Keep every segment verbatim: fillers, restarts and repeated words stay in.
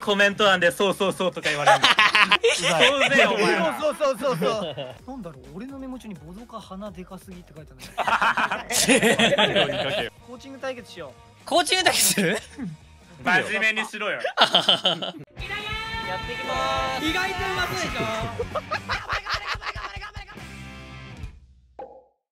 コメント欄でそうそうそうとか言われるの。当然お前ら。 そうそうそうそう。なんだろう、俺のメモ帳にボドカ鼻でかすぎって書いてある。コーチング対決しよう。 コーチング対決する？ 真面目にしろよ。 やっていきます。 意外とうまそうでしょ。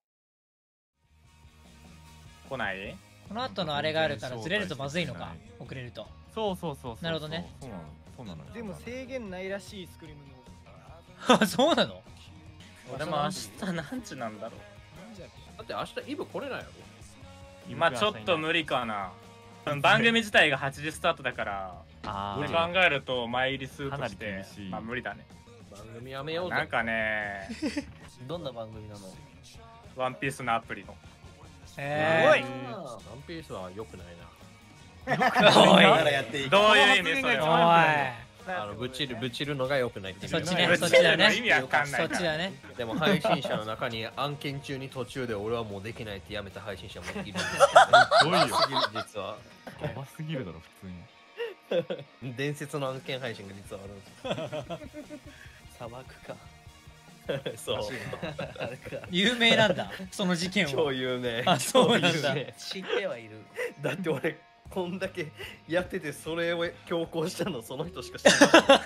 来ない？ この後のあれがあるからずれるとまずいのか、遅れると。 そうそうそう。 なるほどね。 そうなの。そうなの。 でも制限ないらしいスクリームの。そうなの？ 俺も明日何時なんだろう。 だって明日イブ来れないやろ。 まあちょっと無理かな。番組自体がはちじスタートだから考えると前入りするとしてまあ無理だね。 番組やめようぜ。 なんかね、 どんな番組なの？ ワンピースのアプリの。 えワンピースは良くないな。 どういう意味それは。 あのぶちるぶちるのが良くないって意味。 そっちね、そっちだね。 意味わかんない。 そっちだね。 でも配信者の中に案件中に途中で俺はもうできないってやめた配信者もいるんですけど。 どういう実は。 やばすぎるだろ普通に。伝説の案件配信が実はあるんですよ。 砂漠か。 そう。 有名なんだ。その事件は。 超有名。 あ、そうなんだ。 知ってはいる。 だって俺こんだけやっててそれを強行したのその人しか知らない。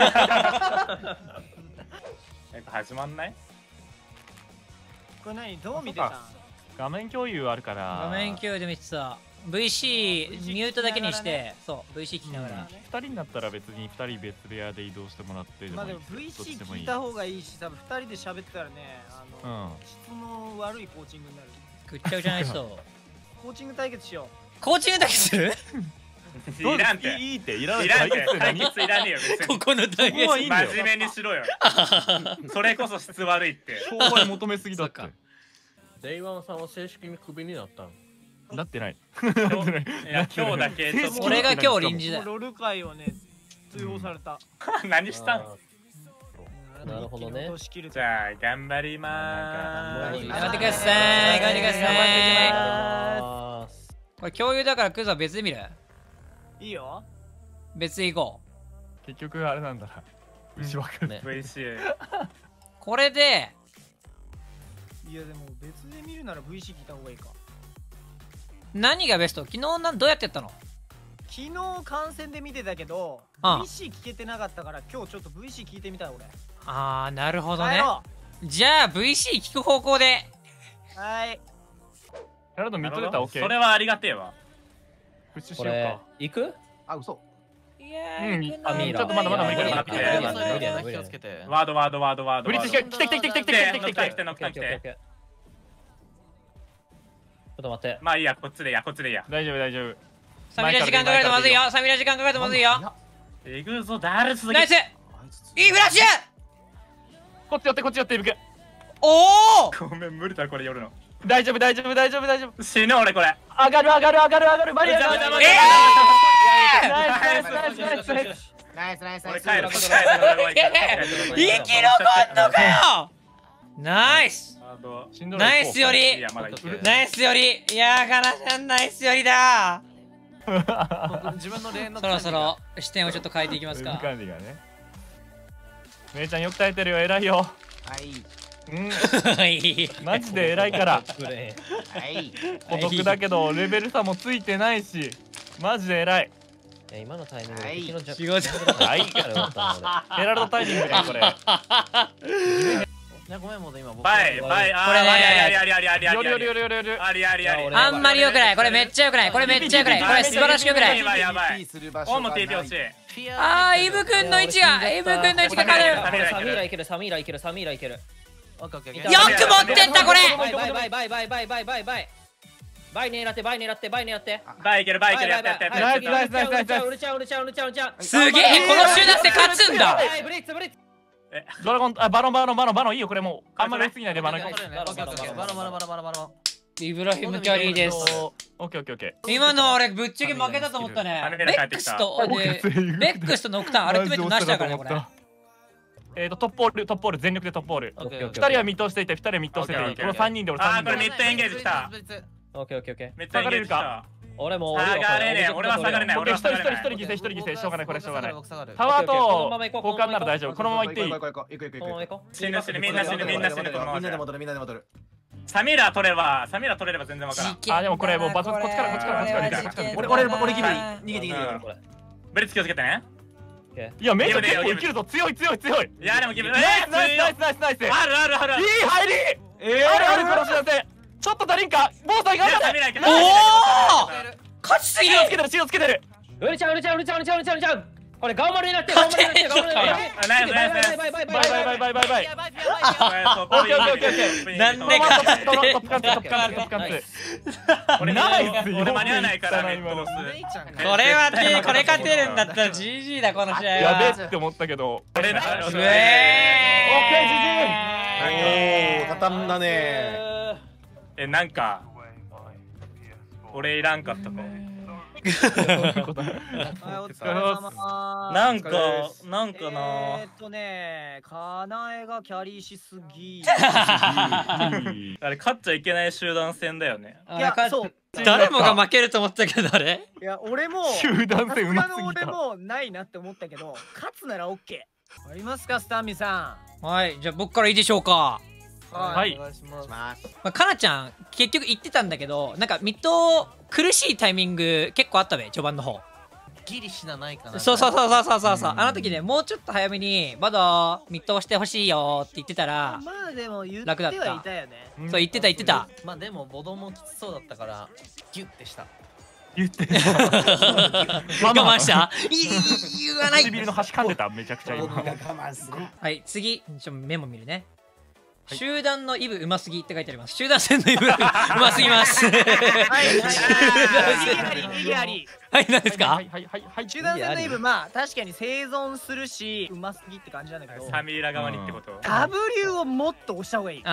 やっぱ始まんない？ これ何どう見てた？ 画面共有あるから。 画面共有で見てた。ブイシー ミュートだけにして、そう ブイシー 聞きながら。 ふたりになったら別にふたり別部屋で移動してもらって。 まあでも ブイシー 聞いた方がいいし、多分ふたりで喋ってたらね、あの質の悪いコーチングになる。 ぐっちゃぐちゃなりそう。 コーチング対決しよう。 コーチング対決する？ いらんて。 いいっていらない。 いらんて。対決いらねえよ別に。 ここの対決真面目にしろよ。それこそ質悪いって。 商売求めすぎだって。 デイワンさんは正式にクビになったの？ なってない。 いや今日だけ。 俺が今日臨時だ。 ロール界をね通報された。 何したん？ なるほどね。 じゃあ頑張りまーす。 頑張ってください。頑張ってください。これ共有だからクズは別で見る？ いいよ。 別で行こう。結局あれなんだな。牛枠ね。 ブイシー。 これで。 いやでも別で見るなら ブイシー 聞いた方がいいか。 何がベスト？昨日なんどうやってやったの？ 昨日観戦で見てたけど ブイシー 聞けてなかったから今日ちょっと ブイシー 聞いてみた俺。 ああなるほどね。じゃあ ブイシー 聞く方向で。 はい。 なるほど見とれたら OK。 それはありがてえわ。 プッシュしようか。 行く？ あ嘘。 いやー、あのちょっとまだまだ無理だな。 気をつけて。ワードワードワードワード。 ブリッジ来て来て来て来て来て来て来て来てノクタ来て。 ちょっと待って。 まあいいやこっちでいいやこっちでいいや。 大丈夫大丈夫。 サミラ時間かかるとまずいよ。サミラ時間かかるとまずいよ。 えぐぞダルス。 ナイス。いいフラッシュ。 こっち寄ってこっち寄っていく。 おお。 ごめん無理だこれ夜の。 大丈夫大丈夫大丈夫大丈夫。 死ぬ俺これ。 上がる上がる上がる上がるマリア。 ええ。ナイスナイスナイスナイスナイス。 ナイスナイスナイス。 俺帰る。生き残んのかよ。ナイス。ナイスより。ナイスより。いやーかなちゃんナイスよりだ。 自分のレーンのそろそろ視点をちょっと変えていきますか。 管理がね。めいちゃんよく耐えてるよ偉いよ。 はい。 うん。マジで偉いから。 はい。 孤独だけどレベル差もついてないし、マジで偉い。 今のタイミングで敵のジャッジ。 はい。ヘラルドタイミングだよこれ。 ごめんもう今僕。 バイバイこれね。 ありありありありありよりよりよりよりより。 ありありあり。 あんまり良くない。これめっちゃ良くない。これめっちゃ良くない。これ素晴らしく良くない。 やばいやばい。オウも ティーピー 欲しい。 ああイブくんの位置がイブくんの位置が軽い。 サミーラいけるサミーラいけるサミーラいける。よく持ってったこれ。 バイバイバイバイバイバイバイバイバイ。バイ狙ってバイ狙ってバイ狙って。 バイいけるバイいけるやってやってやって。 ナイスナイスナイスナイス。 売れちゃう売れちゃう売れちゃう売れちゃう。 すげえこの集団で勝つんだ。 ブリッツブリッツ。 ドラゴンあバロンバロンバロンバロンいいよこれもうあんまりやりすぎないでバロン。 バロンバロンバロンバロンバロンバロンバロン。 イブラヒムキャリーです。 オッケーオッケーオッケー。今の俺ぶっちゃけ負けたと思ったね。ベックスとでベックスとノクターンアルティメットなしだからねこれ。 えっとトップオールトップオール全力でトップオール。ふたりはミッドしていてふたりはミッドしててこのさんにんで俺さんにんで。 あこれミッドエンゲージ来た。 オッケーオッケーオッケー。 めっちゃエンゲージ来た。 俺も下がれねえ、俺は下がれない。俺は一人下がれない。 一人一人犠牲一人犠牲しょうがないこれしょうがない。 僕下がるタワーとこのまま行こう交換なら大丈夫。このまま行っていい。 行こう行こう行こう行こうこのまま行こ死ぬ死ぬみんな死ぬみんな死ぬこのままじゃ。 みんなで戻るみんなで戻る。 サミラ取ればサミラ取れれば全然わからん。 あでもこれもうバトこっちからこっちからこっちからこっちから俺俺俺ギリ逃げて逃げて。 これブリッツ気をつけてね。 いやめっちゃ結構いけるぞ強い強い強い。 いやでもギブナイスナイスナイスナイスナイス。 あるあるある。 いい入り。えあるある殺し出せ。ちょっと足りんか。ボーさんいかない。 おお勝ちすぎる。 つけてる血つけてる。 うるちゃんうるちゃんうるちゃんうるちゃんうるちゃんうるちゃん。これ頑張れになって頑張れになって頑張れになって。 ナイスナイスナイス。 バイバイバイバイバイバイバイバイバイ。 やばいやばいやばい。 オッケーオッケーオッケーオッケー。 なんでかトップカンツトップカンツトップカンツ。 俺ナイス。俺間に合わないからね。 これはねこれ勝てるんだったら ジージー だこの試合は。 やべえって思ったけど。 俺な。 うえー。 オッケー ジージー。 おお畳んだね。 えなんか俺いらんかったか。 はい、お疲れ様。 なんかなんかな。 えーっとね、かなえがキャリーしすぎ。 あれ勝っちゃいけない集団戦だよね。 いや、そう。 誰もが負けると思ったけどあれ。 いや、俺も。 集団戦うますぎた。 俺もないなって思ったけど、勝つならオッケー。ありますか、スタンミさん。はい、じゃあ僕からいいでしょうか。 はい。 お願いします。 まあ、かなちゃん結局言ってたんだけどなんかミッド苦しいタイミング結構あったべ序盤の方ギリ死なないかな。 そうそうそうそうそうそうそうあの時ねもうちょっと早めにまだミッドをしてほしいよって言ってたらまあでも言ってはいたよね。 そう言ってた言ってた。 まあでもボドもきつそうだったからギュッてした。 言って我慢した言わない。 唇の端噛んでためちゃくちゃ今。 はい次ちょメモ見るね。集団のイブうますぎって書いてあります。集団戦のイブうますぎます。はいはいはい。何ですか？ はいはいはい集団戦のイブまあ確かに生存するしうますぎって感じなんだけど。 サミーラ側にってこと？ ダブリュー をもっと押した方がいい。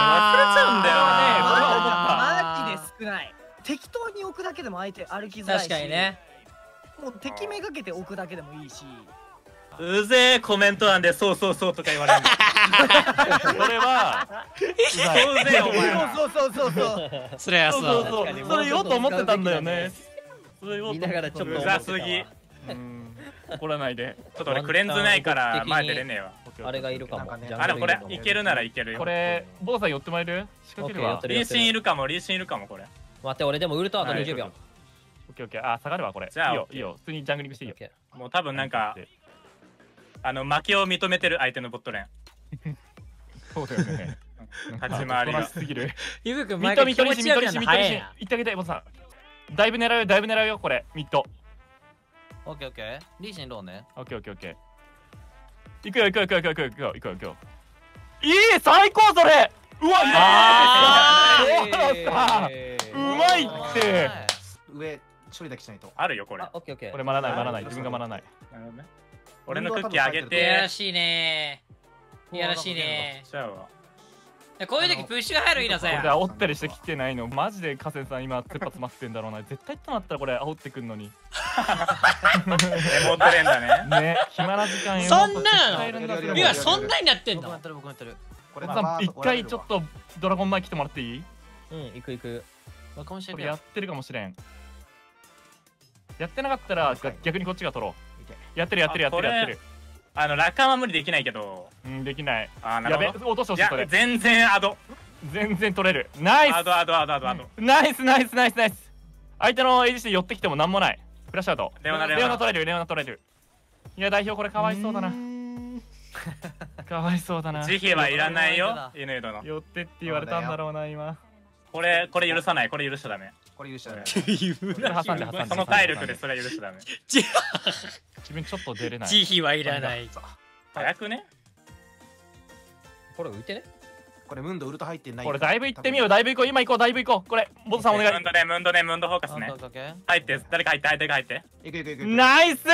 あいや俺忘れちゃうんだよね。 マジで少ない。適当に置くだけでも相手歩きづらいし。 確かにね。 もう敵めがけて置くだけでもいいし。 うぜえコメント欄でそうそうそうとか言われるの。 それはうぜえお前ら。 そうそうそうそう。 それはそうそう。 そうそうそれ言おうと思ってたんだよね。それ言おうと見ながらちょっとうざすぎ。 怒らないで。 ちょっと俺クレンズないから前出れねえわ。 あれがいるかも。 あれこれいけるならいけるよ。 これボーさん寄ってまいる？仕掛けるわ。 リンシンいるかもリンシンいるかもこれ。 待って俺でもウルトあとにじゅうびょう。 オッケーオッケー。あ下がるわこれ。 じゃあいいよいいよ普通にジャングリングしていいよ。 もう多分なんかあの負けを認めてる相手のボットレーン。 そうだよね。 立ち回りが。 すぎる。 イブ君ミッドミッドリシミッドリシミッドリシ。行ってあげてボーさん。だいぶ狙うよだいぶ狙うよこれミッド。 オッケーオッケー。リーシンローね。 オッケーオッケーオッケー。行くよ行くよ行くよ行くよ行くよ行くよ行くよ。いい最高それ。うわいいね。うまいって。 上処理だけしないと。 あるよこれ。 オッケーオッケー。 これ回らない回らない自分が回らない。 なるほどね。俺のクッキーあげて。 いやらしいね。いやらしいね。こういう時プッシュが入るいいなさ。 これで煽ったりしてきてないのマジで河川さん今切羽詰まってんだろうな。絶対となったらこれ煽ってくんのに。 エモトレンだね。 ね暇な時間よ。 そんなの今そんなになってんの？ 僕もやってる僕もやってる。これさん一回ちょっとドラゴン前来てもらっていい？ うん行く行く。 ここれやってるかもしれん。やってなかったら逆にこっちが取ろう。やってるやってるやってるやってる。 あのラカンは無理できないけど。 うんできない。 あなるほど。 やべ落としてほしいそれ。 全然アド。 全然取れる。ナイス。 アドアドアドアドアド。 ナイスナイスナイスナイス。相手のエイジして寄ってきてもなんもない。フラッシュアウト。 レオナレオナ取れるレオナ取れる。いや代表これかわいそうだな。かわいそうだな。 慈悲はいらないよ犬殿。 寄ってって言われたんだろうな今。 これこれ許さないこれ許しちゃダメ。 これ許しちゃダメ。 挟んで挟んで。 その体力でそれは許しちゃダメ。 自分ちょっと出れない。 慈悲はいらない。 早くね。 これ浮いてね。 これムンドウルト入ってない。 これだいぶ行ってみようだいぶ行こう今行こうだいぶ行こうこれボトさんお願い。 ムンドねムンドねムンドフォーカスね。入って誰か入って誰か入って。 行く行く行く。 ナイス。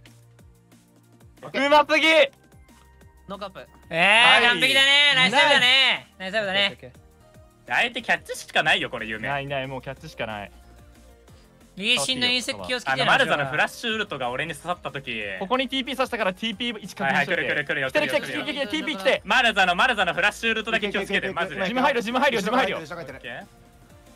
うますぎ。 ノーカップ。 えー完璧だね。ナイスセーブだね。ナイスセーブだね。 相手キャッチしかないよこれ有名。 ないないもうキャッチしかない。 リーシンの隕石気をつけて。 あのマルザのフラッシュウルトが俺に刺さった時。 ここに ティーピー 刺したから ティーピーいち 確認しといて。 来る来る来るよ。 来てる来てる来てる来てる ティーピー 来て。 マルザのマルザのフラッシュウルトだけ気をつけてマジで。 ジム入るジム入るよジム入るよ。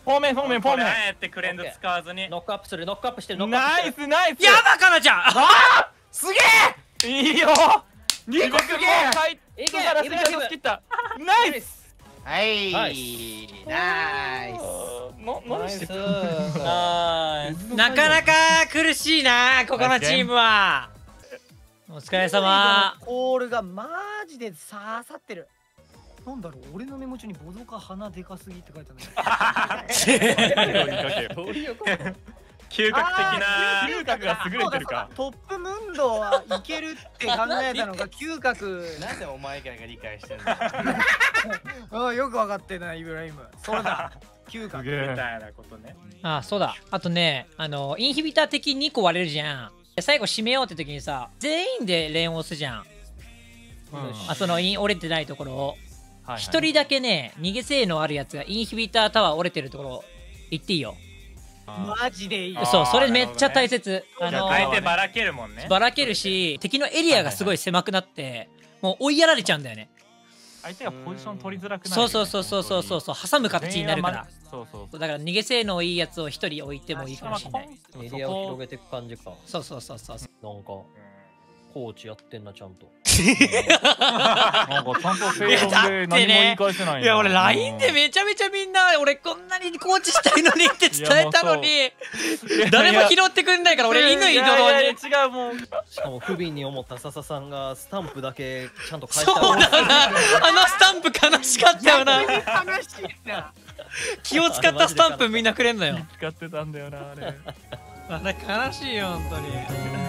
フォーメンフォーメンフォーメン。 あえてクレンズ使わずにノックアップするノックアップしてるノックアップナイしてるスナイス。 やばかなちゃん。 すげえ。いいよ。リコすげえ。 いけからスイカと切った。ナイス。 はいナナイスな何してる。 あーなかなか苦しいなここのチームは。お疲れ様。 コールがマジで刺さってる。なんだろう、俺のメモ中にボドカ鼻でかすぎって書いてある。 どういうこと嗅覚的な嗅覚が優れてるか。 トップムンドはいけるって考えたのが嗅覚。 なんでお前が理解してんの。 ああよく分かってないイブラヒム。それだ。嗅覚すげえみたいなことね。 あ、そうだ。あとね、あのインヒビター的にこ割れるじゃん。最後締めようって時にさ、全員で連押すじゃん。あ、そのイン折れてないところを一人だけね、逃げ性のあるやつがインヒビタータワー折れてるところ行っていいよ。 マジでいい。 そう、それめっちゃ大切。あの相手ばらけるもんね。 ばらけるし、敵のエリアがすごい狭くなってもう追いやられちゃうんだよね。 相手がポジション取りづらくなる。 そうそうそうそうそうそうそう、挟む形になるから。 そうそう。 だから逃げ性のいいやつを一人置いてもいいかもしれない。 エリアを広げていく感じか。 そうそうそうそう。 なんかコーチやってんなちゃんと。 なんかちゃんと正論で何も言い返せない。 いや俺 ライン でめちゃめちゃみんな俺こんなにコーチしたいのにって伝えたのに誰も拾ってくんないから俺乾ドロに。 違うもん。 しかも不憫に思った笹さんがスタンプだけちゃんと返した。 そうだな、あのスタンプ悲しかったよな。 悲しいな。 気を使ったスタンプみんなくれんのよ。 使ってたんだよなあれ。 あれ悲しいよ本当に。